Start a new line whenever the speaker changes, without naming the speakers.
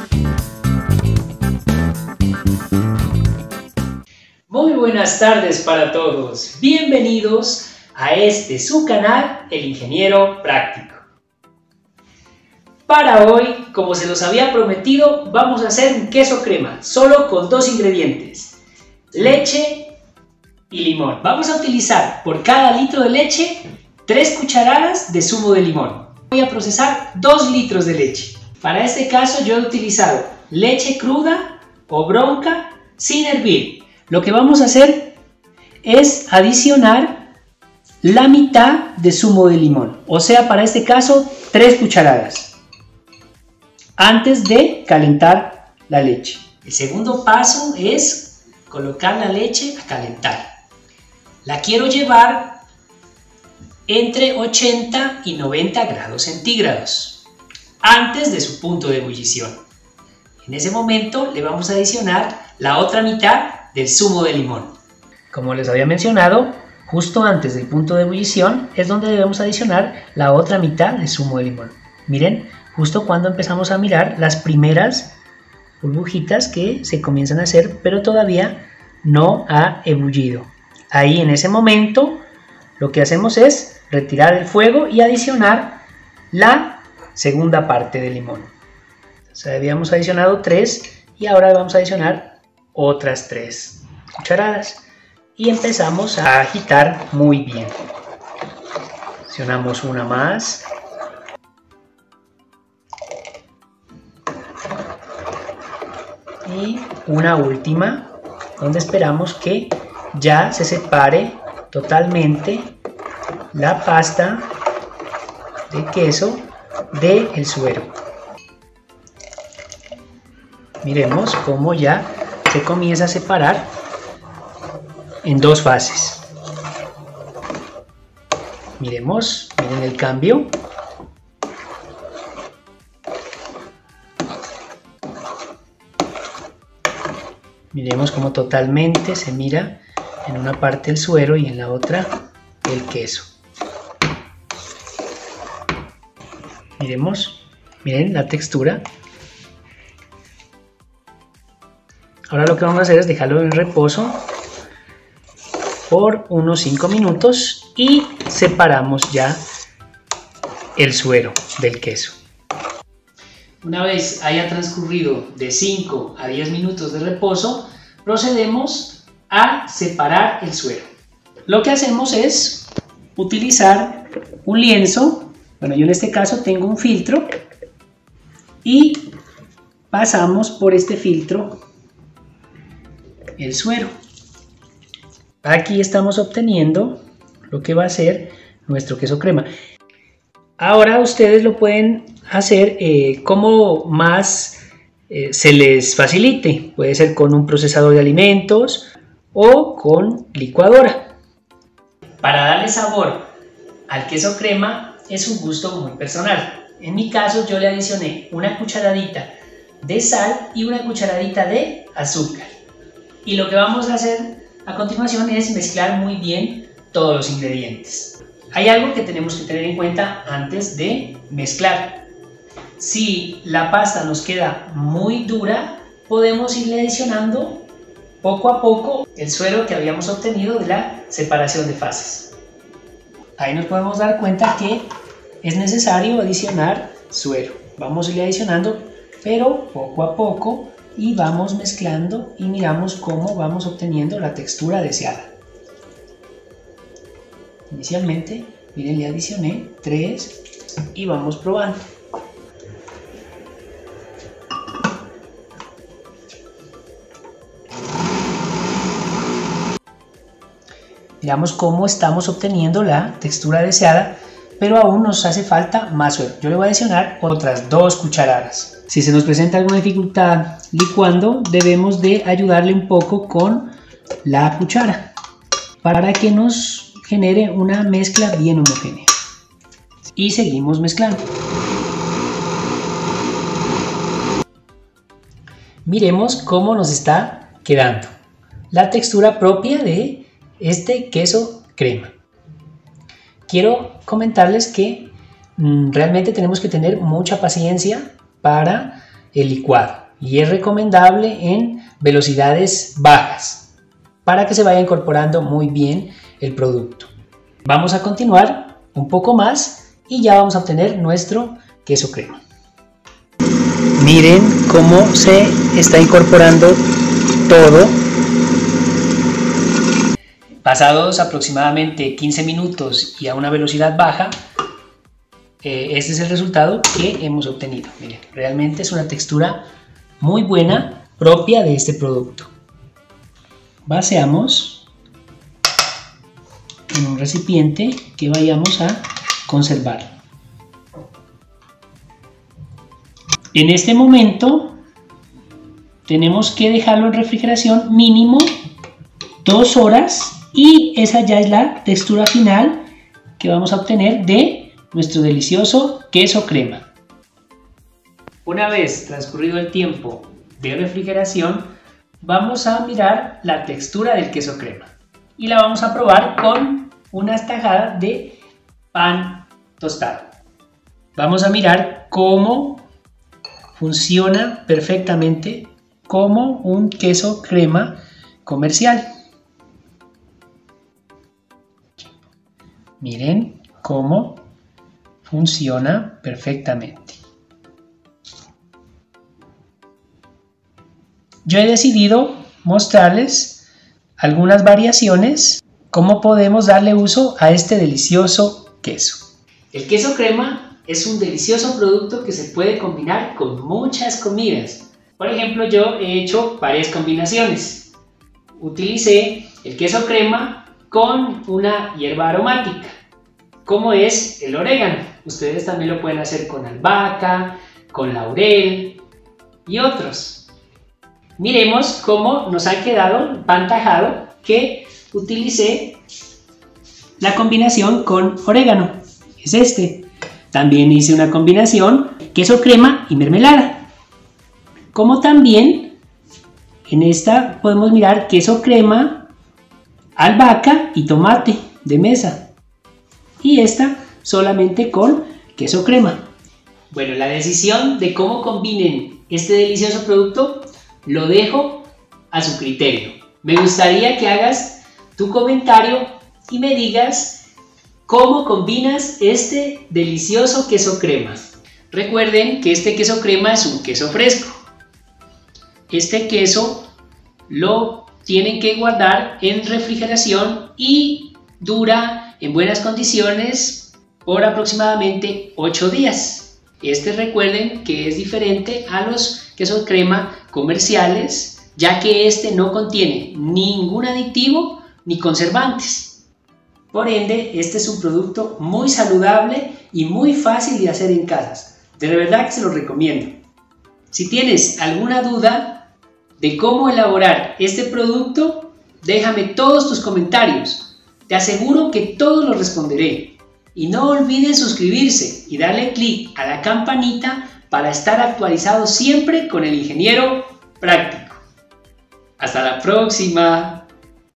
Muy buenas tardes para todos, bienvenidos a su canal, El Ingeniero Práctico. Para hoy, como se los había prometido, vamos a hacer un queso crema, solo con 2 ingredientes, leche y limón. Vamos a utilizar por cada litro de leche 3 cucharadas de zumo de limón. Voy a procesar 2 litros de leche. Para este caso yo he utilizado leche cruda o bronca sin hervir. Lo que vamos a hacer es adicionar la mitad de zumo de limón, o sea, para este caso 3 cucharadas, antes de calentar la leche. El segundo paso es colocar la leche a calentar. La quiero llevar entre 80 y 90 grados centígrados, antes de su punto de ebullición. En ese momento le vamos a adicionar la otra mitad del zumo de limón. Como les había mencionado, justo antes del punto de ebullición es donde debemos adicionar la otra mitad del zumo de limón. Miren, justo cuando empezamos a mirar las primeras burbujitas que se comienzan a hacer, pero todavía no ha ebullido. Ahí en ese momento lo que hacemos es retirar el fuego y adicionar la segunda parte del limón. O sea, habíamos adicionado 3 y ahora vamos a adicionar otras 3 cucharadas y empezamos a agitar muy bien. Adicionamos una más y una última, donde esperamos que ya se separe totalmente la pasta de queso del suero. Miremos cómo ya se comienza a separar en 2 fases. Miren el cambio. Miremos cómo totalmente se mira en una parte el suero y en la otra el queso. Miren la textura. Ahora lo que vamos a hacer es dejarlo en reposo por unos 5 minutos y separamos ya el suero del queso. Una vez haya transcurrido de 5 a 10 minutos de reposo, procedemos a separar el suero. Lo que hacemos es utilizar un lienzo. Bueno, yo en este caso tengo un filtro y pasamos por este filtro el suero. Aquí estamos obteniendo lo que va a ser nuestro queso crema. Ahora ustedes lo pueden hacer como más se les facilite. Puede ser con un procesador de alimentos o con licuadora. Para darle sabor al queso crema es un gusto muy personal. En mi caso yo le adicioné una cucharadita de sal y una cucharadita de azúcar. Y lo que vamos a hacer a continuación es mezclar muy bien todos los ingredientes. Hay algo que tenemos que tener en cuenta antes de mezclar. Si la pasta nos queda muy dura, podemos irle adicionando poco a poco el suero que habíamos obtenido de la separación de fases. Ahí nos podemos dar cuenta que es necesario adicionar suero. Vamos a irle adicionando, pero poco a poco, y vamos mezclando y miramos cómo vamos obteniendo la textura deseada. Inicialmente, miren, le adicioné 3 y vamos probando. Miramos cómo estamos obteniendo la textura deseada, pero aún nos hace falta más suero. Yo le voy a adicionar otras 2 cucharadas. Si se nos presenta alguna dificultad licuando, debemos de ayudarle un poco con la cuchara para que nos genere una mezcla bien homogénea. Y seguimos mezclando. Miremos cómo nos está quedando la textura propia de este queso crema. Quiero comentarles que realmente tenemos que tener mucha paciencia para el licuado y es recomendable en velocidades bajas para que se vaya incorporando muy bien el producto. Vamos a continuar un poco más y ya vamos a obtener nuestro queso crema. Miren cómo se está incorporando todo. Pasados aproximadamente 15 minutos y a una velocidad baja, este es el resultado que hemos obtenido. Miren, realmente es una textura muy buena, propia de este producto. Vaciamos en un recipiente que vayamos a conservar. En este momento tenemos que dejarlo en refrigeración mínimo 2 horas y esa ya es la textura final que vamos a obtener de nuestro delicioso queso crema. Una vez transcurrido el tiempo de refrigeración, vamos a mirar la textura del queso crema y la vamos a probar con unas tajadas de pan tostado. Vamos a mirar cómo funciona perfectamente como un queso crema comercial. Miren cómo funciona perfectamente. Yo he decidido mostrarles algunas variaciones, cómo podemos darle uso a este delicioso queso. El queso crema es un delicioso producto que se puede combinar con muchas comidas. Por ejemplo, yo he hecho varias combinaciones. Utilicé el queso crema con una hierba aromática, como es el orégano. Ustedes también lo pueden hacer con albahaca, con laurel y otros. Miremos cómo nos ha quedado el pan tajado que utilicé la combinación con orégano. Es este. También hice una combinación queso crema y mermelada. Como también en esta podemos mirar queso crema, albahaca y tomate de mesa. Y esta solamente con queso crema. Bueno, la decisión de cómo combinen este delicioso producto lo dejo a su criterio. Me gustaría que hagas tu comentario y me digas cómo combinas este delicioso queso crema. Recuerden que este queso crema es un queso fresco. Este queso lo tienen que guardar en refrigeración y dura en buenas condiciones por aproximadamente 8 días. Recuerden que es diferente a los quesos crema comerciales, ya que este no contiene ningún aditivo ni conservantes. Por ende, este es un producto muy saludable y muy fácil de hacer en casa. De verdad que se lo recomiendo. Si tienes alguna duda de cómo elaborar este producto, déjame todos tus comentarios. Te aseguro que todos los responderé. Y no olviden suscribirse y darle clic a la campanita para estar actualizados siempre con el ingeniero práctico. Hasta la próxima.